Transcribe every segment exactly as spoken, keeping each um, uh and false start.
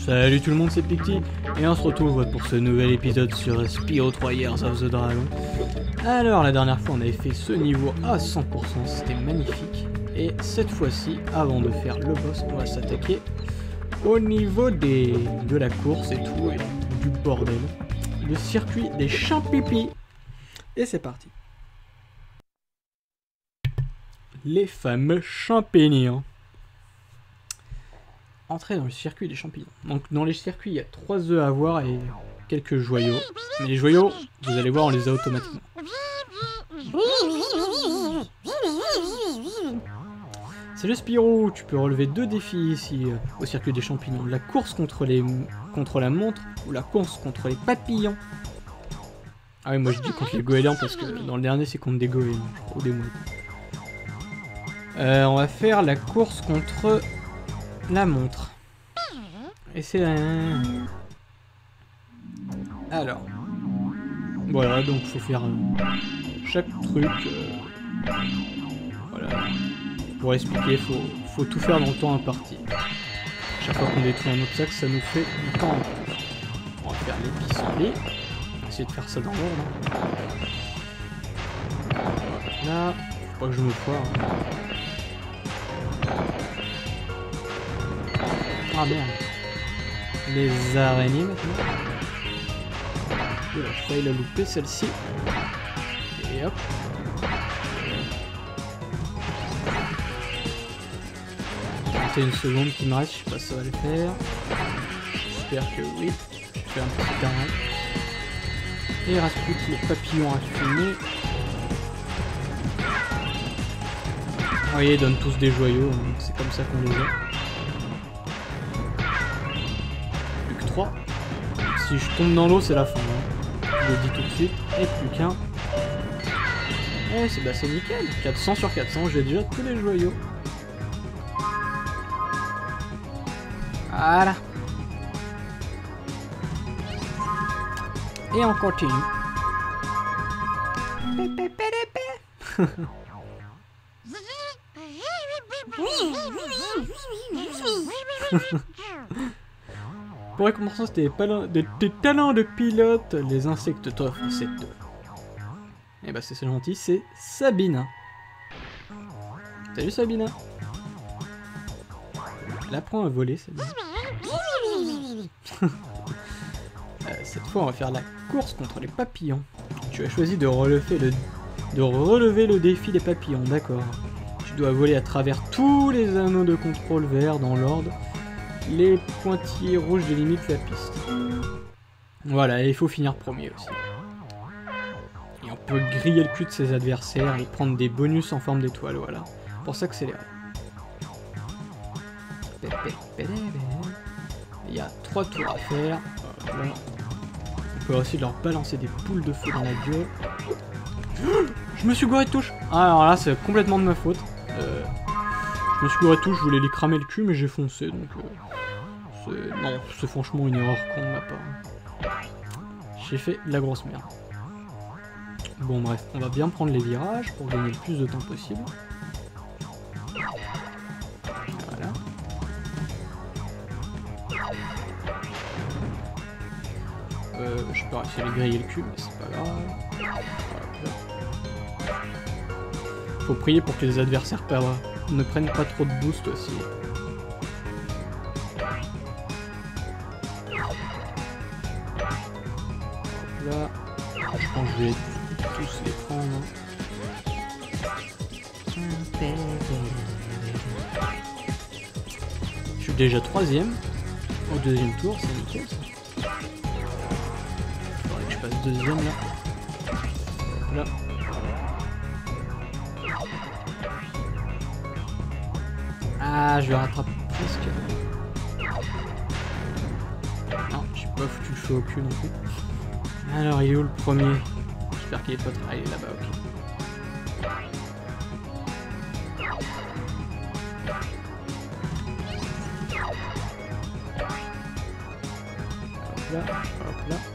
Salut tout le monde, c'est Picty et on se retrouve pour ce nouvel épisode sur Spyro trois Years of the Dragon. Alors la dernière fois on avait fait ce niveau à cent pour cent, c'était magnifique. Et cette fois-ci, avant de faire le boss, on va s'attaquer au niveau des, de la course et tout, et du bordel. Le circuit des champipi. Et c'est parti. Les fameux champignons. Entrer dans le circuit des champignons. Donc dans les circuits, il y a trois œufs à avoir et quelques joyaux. Mais les joyaux, vous allez voir, on les a automatiquement. C'est le Spyro, tu peux relever deux défis ici euh, au circuit des champignons. La course contre, les, contre la montre ou la course contre les papillons. Ah oui, moi je dis contre les goélands parce que dans le dernier c'est contre des goélands, je crois, ou des mouettes. Euh, on va faire la course contre la montre. Et c'est... Euh... Alors. Voilà, donc faut faire euh, chaque truc. Euh... Voilà. Pour expliquer, faut, faut tout faire dans le temps imparti. Chaque fois qu'on détruit un autre sac, ça nous fait du temps en plus. On va faire les pissenlits. On va essayer de faire ça dans l'ordre. Là, faut pas que je me foire. Ah merde. Les araignées maintenant. Oula, je failli la louper celle-ci. Et hop. Une seconde qui me reste, je sais pas si ça va le faire. J'espère que oui. Je fais un petit arrêt. Et il reste plus que les papillons à fumer. Vous voyez, ils donnent tous des joyaux, hein. C'est comme ça qu'on les a. Plus que trois. Si je tombe dans l'eau, c'est la fin. Hein. Je le dis tout de suite. Et plus qu'un. Eh, c'est bah, c'est nickel. quatre cents sur quatre cents, j'ai déjà tous les joyaux. Voilà. Et on continue. Pour récompenser tes, des, tes talents de pilote, les insectes t'offrent cette... Et bah c'est gentil, c'est Sabina. Salut Sabina. Elle apprend à voler, Sabina. euh, cette fois, on va faire la course contre les papillons. Tu as choisi de relever le, de relever le défi des papillons, d'accord. Tu dois voler à travers tous les anneaux de contrôle verts dans l'ordre. Les pointillés rouges délimitent la piste. Voilà, et il faut finir premier aussi. Et on peut griller le cul de ses adversaires et prendre des bonus en forme d'étoile, voilà. Pour s'accélérer. Il y a trois tours à faire. Voilà. On peut aussi leur balancer des boules de feu dans la gueule. Je me suis gouré de touche. Ah, alors là, c'est complètement de ma faute. Euh, je me suis gouré de touche, je voulais lui cramer le cul, mais j'ai foncé. Donc, euh, non, c'est franchement une erreur con de ma part. J'ai fait de la grosse merde. Bon, bref, on va bien prendre les virages pour gagner le plus de temps possible. Voilà. Euh, je peux essayer de griller le cul, mais c'est pas grave. Voilà. Faut prier pour que les adversaires ne prennent pas trop de boost aussi. Là, je pense que je vais tous les prendre. Je suis déjà troisième au deuxième tour, c'est nickel ça. Faudrait que je passe deuxième là. Là. Ah, je vais rattraper presque. Non, j'ai pas foutu le feu au cul non plus. Alors, il est où le premier? J'espère qu'il est pas très... Ah, il est là-bas, ok. Hop là, hop là.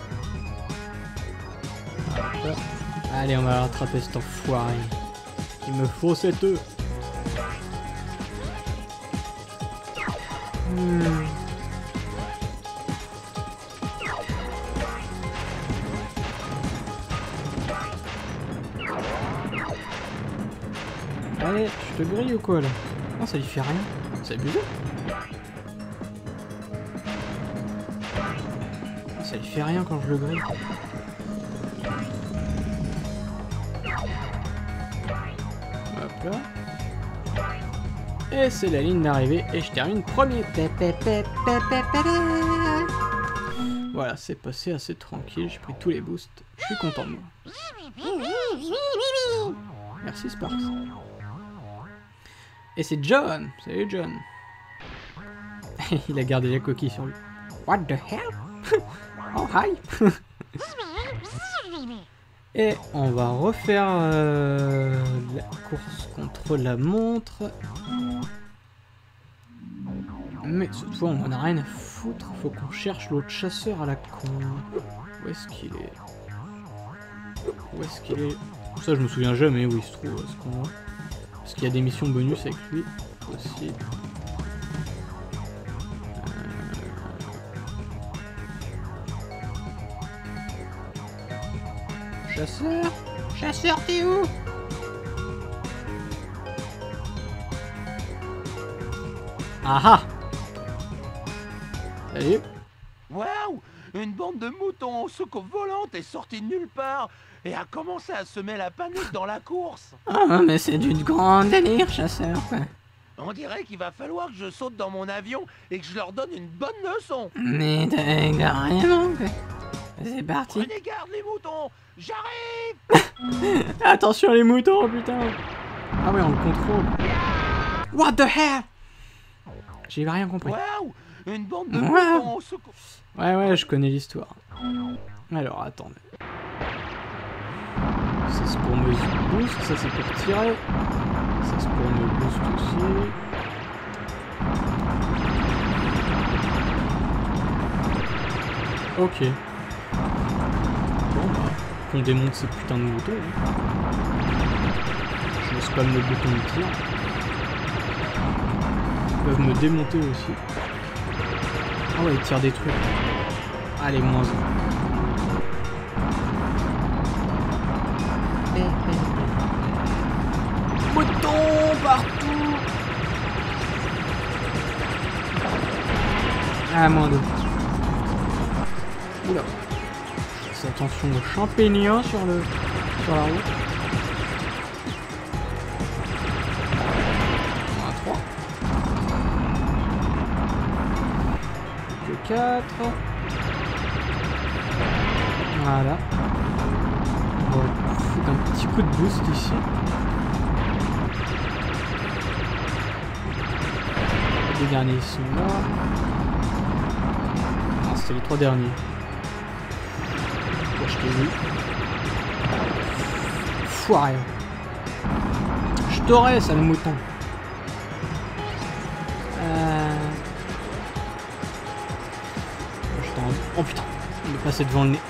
Hop là. Allez, on va rattraper cet enfoiré. Il me faut cette œuf. Hmm. Allez, je te grille ou quoi là? Non, ça lui fait rien. C'est abusé. Ça lui fait rien quand je le grille. Hop là. Et c'est la ligne d'arrivée et je termine premier. Voilà, c'est passé assez tranquille, j'ai pris tous les boosts, je suis content de moi. Merci Sparks. Et c'est John. Salut John. Il a gardé la coquille sur lui. What the hell? Oh hi. Et on va refaire euh, la course contre la montre. Mais cette fois on en a rien à foutre. Faut qu'on cherche l'autre chasseur à la con. Où est-ce qu'il est? Où est-ce qu'il est? Ça je me souviens jamais où il se trouve à ce point-là. Parce qu'il y a des missions bonus avec lui aussi. Euh... Chasseur? Chasseur, t'es où? Ah ah! Salut! Waouh! Une bande de moutons en soucoupe volante est sortie de nulle part et a commencé à semer la panique dans la course. Ah, mais c'est du grand délire, chasseur, quoi. On dirait qu'il va falloir que je saute dans mon avion et que je leur donne une bonne leçon. Mais t'as carrément, quoi. C'est parti. Prenez garde les moutons, j'arrive. Attention les moutons, putain. Ah ouais, on le contrôle. What the hell? J'ai rien compris. Waouh! Une bande de Wow. moutons en soucoupe. Ouais, ouais, je connais l'histoire. Alors, attendez. Ça c'est pour me boost, ça c'est pour tirer. Ça c'est pour me boost aussi. Ok. Bon bah, qu'on démonte ces putains de moutons. Hein. Je me spamme le bouton de tir. Ils peuvent me démonter aussi. Ah ouais, ils tirent des trucs. Allez, moins un. Moutons partout. Ah, moins deux. Oula. Fais attention aux champignons sur le sur la route. Moins trois. Que quatre. Voilà. On va foutre un petit coup de boost ici. Les derniers ils sont là. Non, c'était les trois derniers. Bon, je t'ai vu. Foiré. Je t'aurais, sale mouton. Euh... Je t'en... Oh putain, il est passé devant le nez.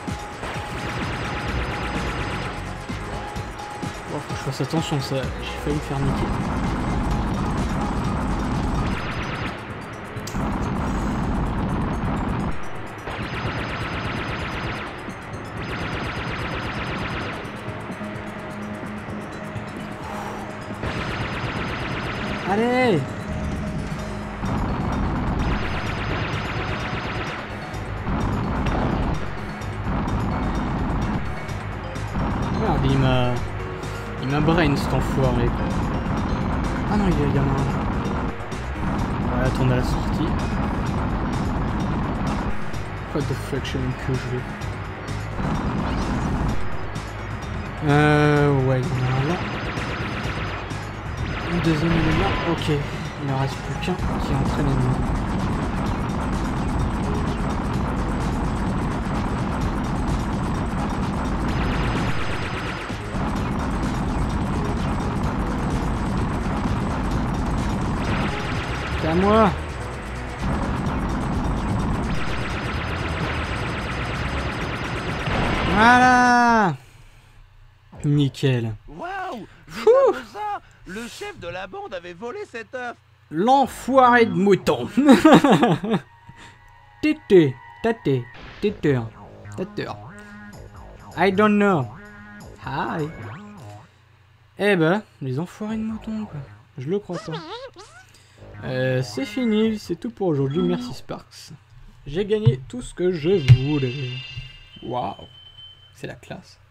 Bon, faut que je fasse attention, ça. J'ai failli me faire niquer. Allez! Merde, il m'a... Il m'a brain cet enfoiré, quoi. Ah non, il y, il y en a un. On va attendre à la sortie. What the fuck, je sais même plus où je vais. Euh... Ouais, il y en a un là. Le deuxième il est là, ok. Il ne reste plus qu'un qui entraîne l'ennemi. C'est à moi. Voilà. Nickel. Waouh! Vis-à-vis de ça, le chef de la bande avait volé cet œuf. L'enfoiré de mouton. Tété, taté, téteur, téteur. I don't know. Hi. Eh ben, les enfoirés de moutons, quoi. Je le crois pas. Euh, c'est fini, c'est tout pour aujourd'hui. Merci Sparks. J'ai gagné tout ce que je voulais. Waouh. C'est la classe.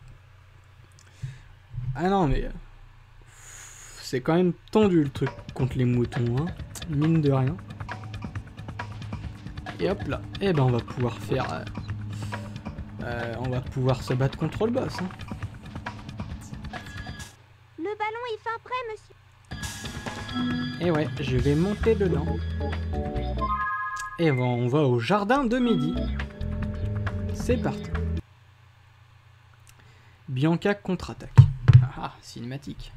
Ah non, mais... c'est quand même tendu le truc contre les moutons, hein. Mine de rien. Et hop là. Eh ben, on va pouvoir faire... Euh, euh, on va pouvoir se battre contre le boss, hein. Le ballon est fin prêt, monsieur. Et ouais, je vais monter dedans. Et bon, on va au jardin de midi. C'est parti. Bianca contre-attaque. Ah ah, cinématique.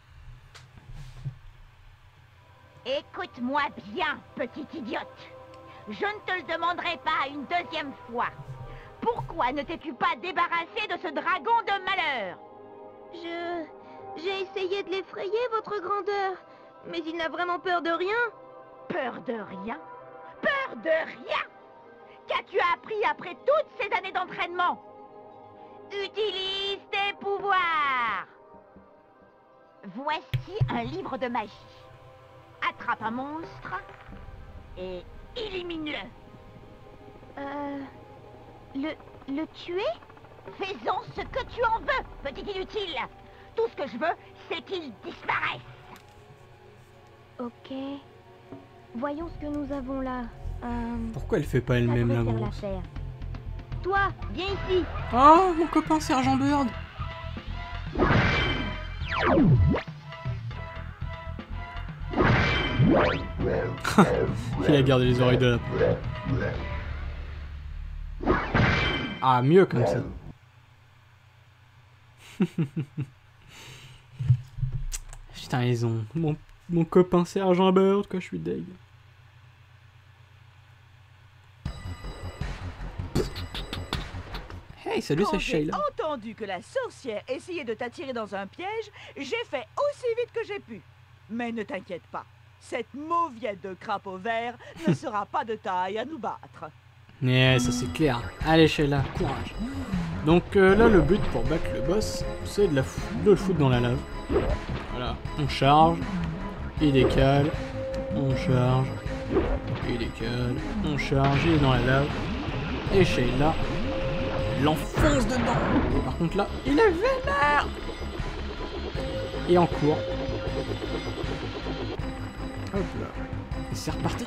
Écoute-moi bien, petite idiote. Je ne te le demanderai pas une deuxième fois. Pourquoi ne t'es-tu pas débarrassé de ce dragon de malheur? Je... J'ai essayé de l'effrayer, votre grandeur. Mais il n'a vraiment peur de rien. Peur de rien? Peur de rien? Qu'as-tu appris après toutes ces années d'entraînement? Utilise tes pouvoirs. Voici un livre de magie. Attrape un monstre et élimine-le. Euh... Le... le tuer? Fais-en ce que tu en veux, petit inutile. Tout ce que je veux, c'est qu'il disparaisse. Ok. Voyons ce que nous avons là. Euh... Pourquoi elle fait pas elle-même la grosse? Toi, viens ici. Oh, mon copain Sergent Bird. Il a gardé les oreilles de la peau. Ah, mieux comme ça. Putain, ils ont... Mon, mon copain Sergent Bird, quoi, je suis deg. Hey, salut, c'est Sheila. Quand j'ai entendu que la sorcière essayait de t'attirer dans un piège, j'ai fait aussi vite que j'ai pu. Mais ne t'inquiète pas, cette mauviette de crapaud vert ne sera pas de taille à nous battre. Yeah, ça c'est clair. Allez Sheila, courage. Donc euh, là, le but pour battre le boss, c'est de, la fou de le foutre dans la lave. Voilà, on charge, il décale, on charge, il décale, on charge, il est dans la lave. Et Sheila l'enfonce dedans. Et par contre là, il est vénère. Et en cours. Hop là. Et c'est reparti.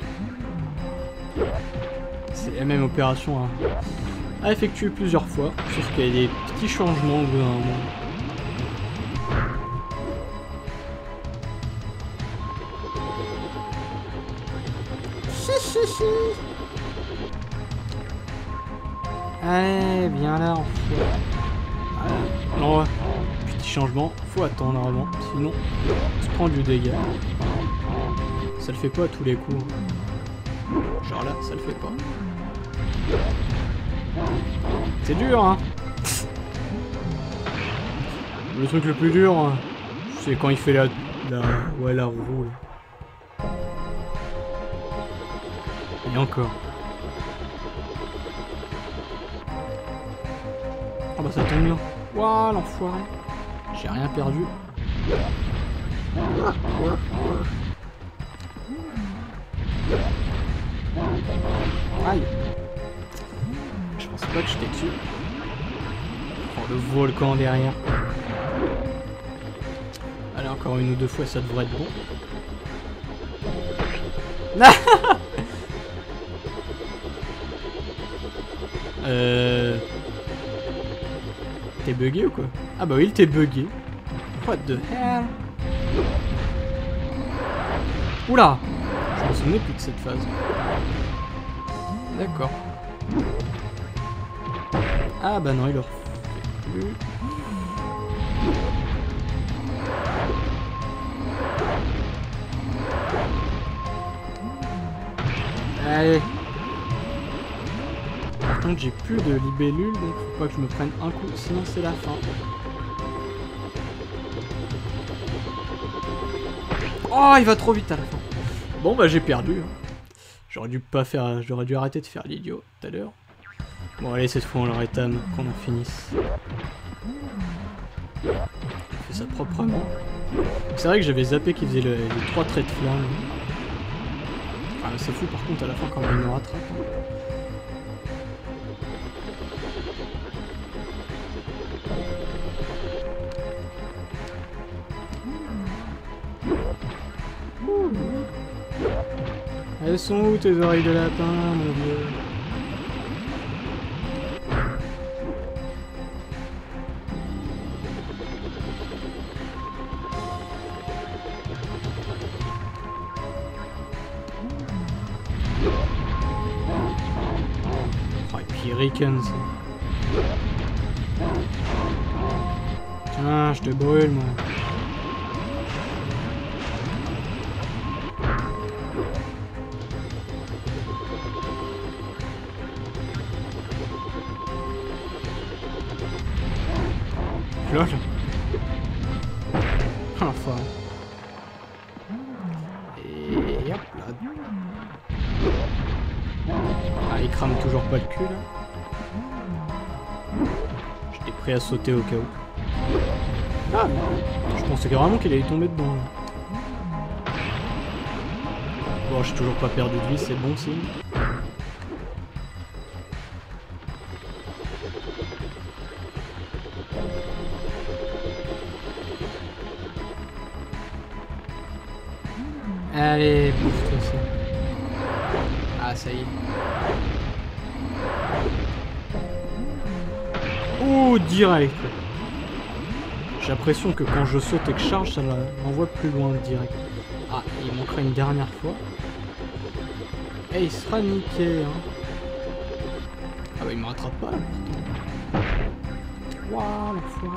C'est la même opération à, à effectuer plusieurs fois. Sauf qu'il y a des petits changements au bout d'un moment. Si, si, si. Allez, viens là, on fout. Voilà. Non, petit changement, faut attendre avant, sinon on se prend du dégât. Ça le fait pas à tous les coups. Genre là, ça le fait pas. C'est dur, hein. Le truc le plus dur, hein, c'est quand il fait la, la, ouais, la roue. Là. Et encore. Ah bah ça tombe bien. Waouh, l'enfoiré. J'ai rien perdu. Aïe. Je pensais pas que j'étais dessus. Oh, le volcan derrière. Allez, encore une ou deux fois, ça devrait être bon. euh... T'es bugué ou quoi? Ah bah oui, il t'est bugué. What the hell? Oula! Je me souvenais plus de cette phase. D'accord. Ah bah non, il le refait plus. Allez. Par contre, j'ai plus de libellule, donc faut pas que je me prenne un coup, sinon c'est la fin. Oh, il va trop vite à la fin. Bon bah j'ai perdu. Hein. J'aurais dû pas faire, j'aurais dû arrêter de faire l'idiot tout à l'heure. Bon allez, cette fois on leur étame qu'on en finisse. On fait fait ça proprement. C'est vrai que j'avais zappé qu'il faisait le, les trois traits de flamme. Enfin, c'est fou par contre à la fin quand il me rattrape. Elles sont où tes oreilles de lapin, mon vieux? Oh, et puis il ricane, ça. Tiens, je te brûle, moi. Lol. Enfin. Et hop là. Ah, il crame toujours pas le cul là. J'étais prêt à sauter au cas où. Ah, je pensais vraiment qu'il allait tomber dedans là. Bon, j'ai toujours pas perdu de vie, c'est bon signe. Allez, bouffe-toi ça. Ah, ça y est. Oh, direct. J'ai l'impression que quand je saute et que je charge, ça m'envoie plus loin direct. Ah, il manquera une dernière fois. Et il sera niqué, hein. Ah bah, il me rattrape pas, là. Waouh, l'enfoiré.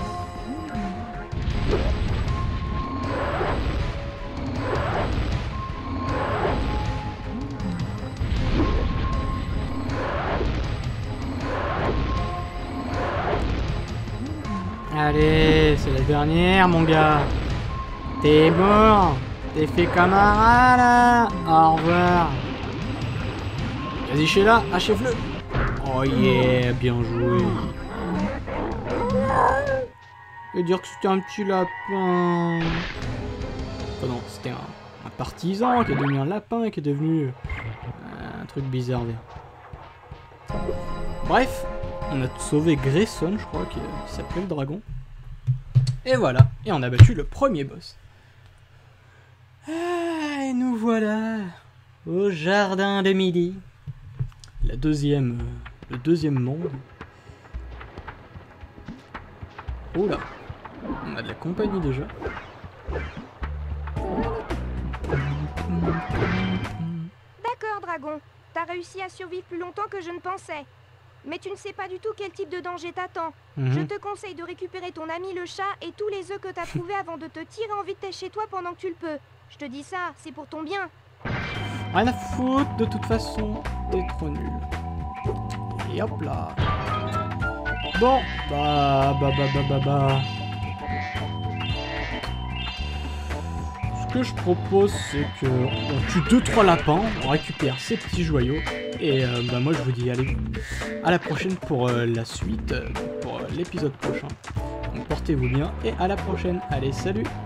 Allez, c'est la dernière, mon gars. T'es mort. T'es fait comme un rat, là. Au revoir. Vas-y, Sheila, achève-le. Oh yeah, bien joué. Et dire que c'était un petit lapin. Oh non, c'était un, un partisan qui est devenu un lapin et qui est devenu euh, un truc bizarre. Bref. On a sauvé Grayson, je crois, qui, qui s'appelait le dragon. Et voilà. Et on a battu le premier boss. Ah, et nous voilà au jardin de midi. La deuxième, euh, le deuxième monde. Oh là. On a de la compagnie déjà. D'accord, dragon. T'as réussi à survivre plus longtemps que je ne pensais. Mais tu ne sais pas du tout quel type de danger t'attend. Mmh. Je te conseille de récupérer ton ami le chat et tous les œufs que t'as trouvés avant de te tirer en vitesse chez toi pendant que tu le peux. Je te dis ça, c'est pour ton bien. Rien à foutre, de toute façon, t'es trop nul. Et hop là. Bon, bah, bah, bah, bah, bah, bah. Ce que je propose, c'est que on tue deux trois lapins, on récupère ces petits joyaux. Et euh, bah moi je vous dis allez à la prochaine pour euh, la suite, euh, pour euh, l'épisode prochain. Donc portez-vous bien et à la prochaine. Allez, salut!